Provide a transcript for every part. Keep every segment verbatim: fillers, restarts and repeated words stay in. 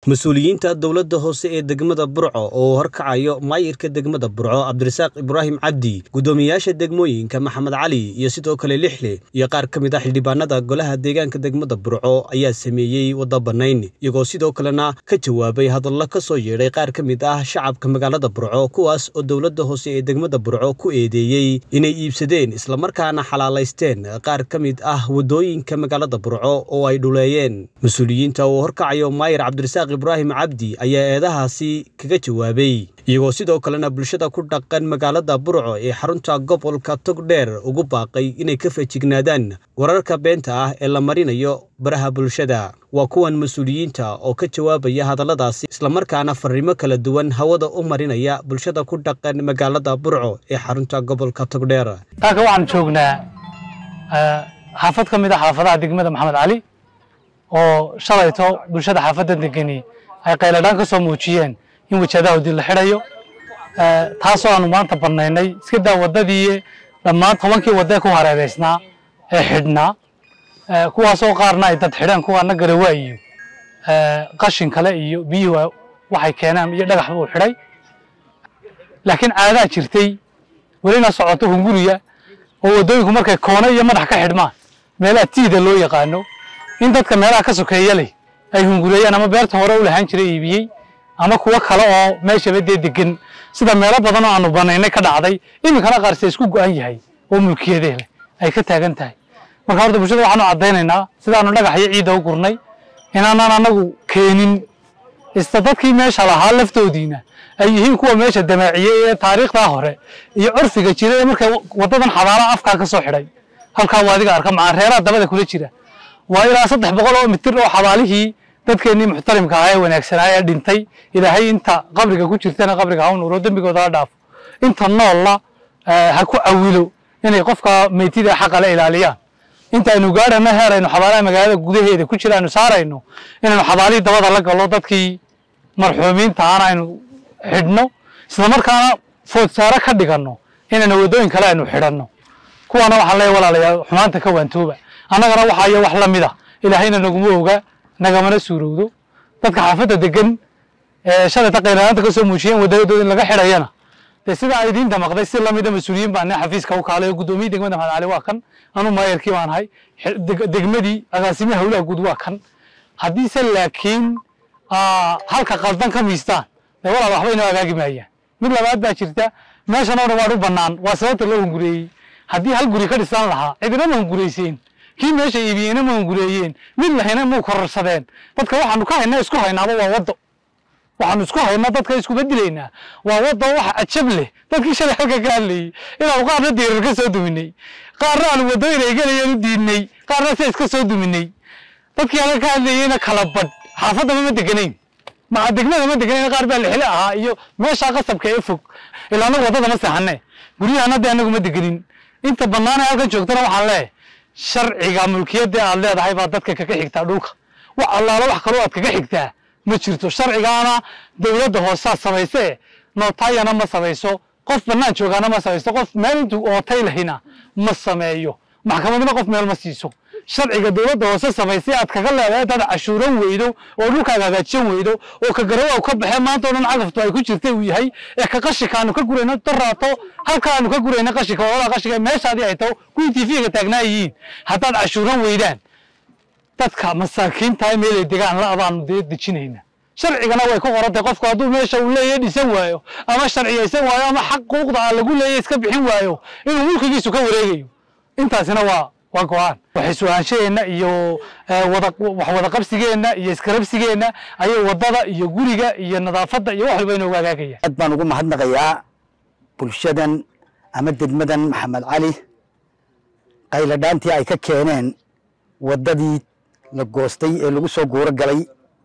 mas-uuliyiinta dowladda hoose ee degmada Burco oo horkacayo maayirka degmada Burco Cabdirasaaq Ibraahim Cabdi gudoomiyaasha degmooyinka Maxamed Cali iyo sidoo kale Lixle iyo qaar kamid ah xildhibaanada golaha deegaanka degmada Burco ayaa sameeyay wada banayn iyagoo sidoo kalena ka jawaabay hadallo ka soo yeeray qaar kamid ah shacabka magaalada Burco kuwaas oo dowladda hoose ee degmada Burco ku eedeeyay inay iibsadeen isla markaana xalaaleysteen qaar kamid ah wadooyinka magaalada Burco oo ay dhuleeyeen mas-uuliyiinta oo horkacayo maayir Cabdirasaaq Ibraahim Cabdi ayaa eedahaasi kaga jawaabay iyagoo sidoo kalena bulshada ku dhaqan magaalada Burco ee xarunta gobolka Togdheer ugu baaqay inay ka feejignaadaan wararka beenta ah ee la marinayo baraha bulshada waa kuwan mas'uuliyiinta oo ka jawaabaya hadalladaasi isla markaana fariimo kala duwan hawada u marinaya bulshada ku dhaqan magaalada Burco ee xarunta gobolka Togdheer taaka waxaan joognaa xaafad kamid ah xaafadaha degmada Maxamed Cali oo shalayto bulshada xaafadda degani ay qayladaan ka soo muujiyeen in wajadahoodii la xirayo ee taasoo aanu maanta barnaynay iska daa wadadii dhammaan tobankii wadada ku hareereysnaa ee xidhnaa ee kuwaasoo qaarna ay dad xidhan kuwaana garawaayo ee qashin kale iyo biyo waxay keenaan iyo dhagax uu xidhay laakiin caada jirtay walina socoto hunguriya oo wadooyinku markay koona iyo madax ka xidhmaan meelaha tiida loo yaqaano in dadka meelaha ka sokeeya leh ay hunguriyaan ama beerta hore u lahaan jiray iibiyay ama kuwa kale oo meesha badeed degan sida meelo badan oo aanu banaynay ka dhacday iminkana qaarse isku go'an yahay oo mulkiyadeed leh ay ka taagan tahay marka horta bulshada waxaanu cadeynaynaa sidaanu dhagax iyo ciid u gurnay inaanan anagu keenin ista dadkii meesha lahaa laftoodiina ay yihiin kuwa meesha damaaciyay ee taariikhda hore iyo curfiga jiray markay wadadan xabaalaha afka ka soo xidhay halka waadiga arka macaareeraha dabada kula jira waa ilaa saddex boqol oo mitir oo xabaalihii dadkeenii muxtarimka ah ee wanaagsanaa ee dhintay ilaahay inta qabriga ku jirtana qabriga ha u nuuro dambigooda la dhaafo inta noolna ha ku awilo inay qofka meetida xaq la ilaaliyaan inta aynu gaarana heerayno xabaalaha magaalada gudaheeda ku jiraanu saarayno inaynu xabaalihii dabada la galo dadkii marxuumiinta aan aynu xidhno isla markaana food saara ka dhigano inaynu wadooyin kale aynu xidhanno kuwana waxaan leeyahay walaalayaal xumaanta ka waantooba annagana waxa ay wax la mid ah ilaahayna naguma oga nagamana suurowdo dadka xaafadda degan ee shalay taqeelaanta ka soo muujiyeen wadadooda in laga xidhayana de sida ay diinta maqday si la mid ah mas'uuliyiin baan xafiiska u kaalay gudoomiye degmada Maxamed Cali waa kan anu maayirkii waan hay degmadii agaasimaha hawlaha guud waa kan haddii se laakiin halka qaldan ka miistaan de walaal waxba inoo agaagi maayaan mid labaad baa jirta meeshan oo dhan u bannaan waa sababta loo hunguriyay haddii hal guri ka dhisan lahaa cidina ma hunguriyeen kii meesha iibiyeen ma hunguriyeen mid lahayna ma kororsadeen dadka waxaanu ka haynaa isku haynaaba waa wado waxaanu isku haynaa dadka isku bedelaynaa waa wado waxa ajab leh dadkii shalay halka ka hadlayay inaan qaarna diirar ka soo duminay qaarna aan wadooyin ay galayeen u diidnay qaarna si iska soo duminay dadkii halka ka hadlayayna kala bad xaafadda ma deganayn ma degmada ma deganayn qaar baa lixle ahaa iyo meesha qasabka ee fog ilaana wadada ma saxanay guriyahana anagu ma deganin inta bannaan halka joogtana waxaan leeyahay sharciga mulkiyada aad leedahay baa dadka kaga xigtaa dhulka wax allaala wax kale oo aad kaga xigtaa ma jirto sharcigaana dawladda hoose sameysay nootayana ma sameyso qof bannaan joogana ma sameyso qof meel intuu ootay lahina ma sameeyo maxkamadna qof meel ma siiso sharciga dawladda hoose sameysay aad kaga leedahay dad cashuuran weydo oo dhulkaaga hagaajin weydo oo ka garow ka baxay maanta oo dhan cagaftu ay ku jirtay uu yahay ee ka qashikaanu ka gurayno daraato halkaanu ka gurayno qashika wala qashika meeshaadii ay taw ku T V-ga taagnaayiin haddaad cashuuran weydaan dadka masaakiinta meel ay degaan la abaan dejinayna sharcigana way ku qorantay qofku hadduu meesha uu leeyahay dhisan waayo ama sharciyeysan waayo ama xaquuqda lagu leeyahay iska bixin waayo inuu mulkigiisu ka wareegayo intaasina waa waa go'aan waxay su'aasheena iyo wada wax wada qabsigeena iyo iskarabsigeena ayay wadada iyo guriga iyo nadaafada iyo wax walba inoo hagaagaya aad baan ugu mahadnaqayaa bulshadan ama degmadan Maxamed Cali qayladhaantii ay ka keeneen wadadii la goostay ee lagu soo guuro galay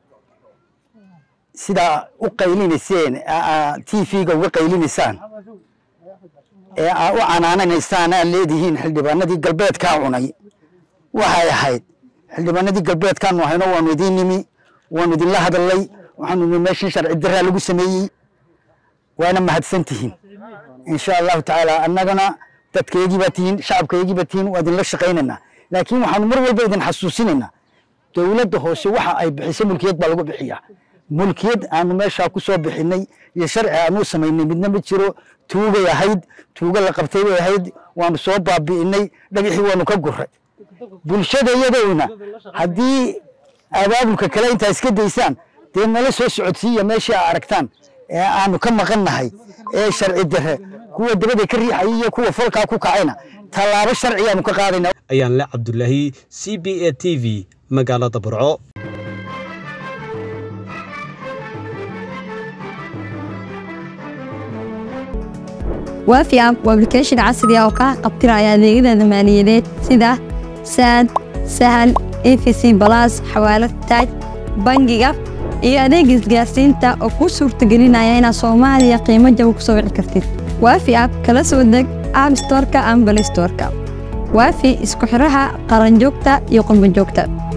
sida u qayliniseen T V-ga uga qaylinisaan ee u canaanaysaan aan leedihiin xildhibaanadii galbeedka cunay waxay ahayd xildhibaanadii galbeedkan waxayna waan idin nimi waan idin la hadalay waxaanu meeshii sharci darra lagu sameeyay waana mahadsantihiin insha Allah taala annagana dadkeedii baatiin shacabkeedii baatiin waa idin la shaqeynaa laakiin waxaanu mar walba idin xasuusinaynaa dawladda hoose waxa ay bixisay mulkiyad baa lagu bixiyaa mulkiyad aanu meesha ku soo bixinay iyo sharci aanu sameynay midna ma jiro tuugay ahayd tuuga la qabtay way ahayd waanu soo baabi'inay dhagixii waanu ka guray bulshada iyaduna haddii abaabulka kale inta iska daysaan dee nala soo socodsiiya meesha aragtaan ee aanu ka maqannahay ee sharci darre kuwa dabada ka riixay iyo kuwa falka ku kacayna talaabo sharci aanu ka qaadayna ayaan la Cabdullaahi C B A T V magaalada Burco وافي اب وابلكيشن عصري او ka qabtiraya adeegyada maaliyadeed sida sad sahal E F C plus xawaalad taaj bangiga iyo adeeg isgaarsiinta oo ku suurtagelinaya in Soomaaliya qiimo jaban ku soo wici kartid وافي اب kala soo deg App Store-ka ama Play Store-ka وافي isku xiraha qaran joogta iyo qolmo joogta